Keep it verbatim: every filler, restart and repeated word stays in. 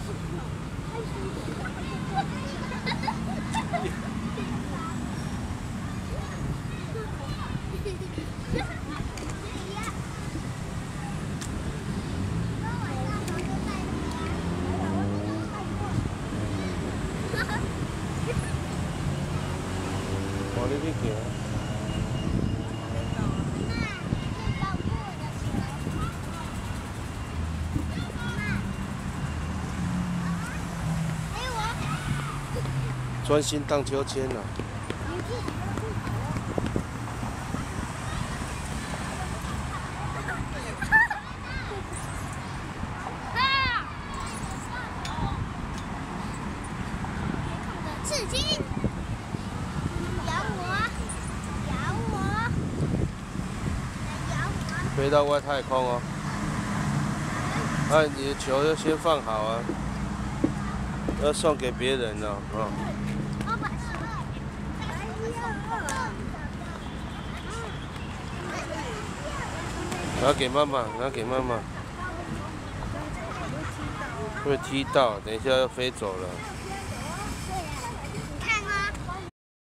我你去行。 专心荡秋千了、啊。 刺激！咬我！咬我！咬我！ 飞到外太空哦。那、啊、你的球要先放好啊，要送给别人了啊。哦 拿给妈妈，拿给妈妈。会踢到，等一下要飞走了。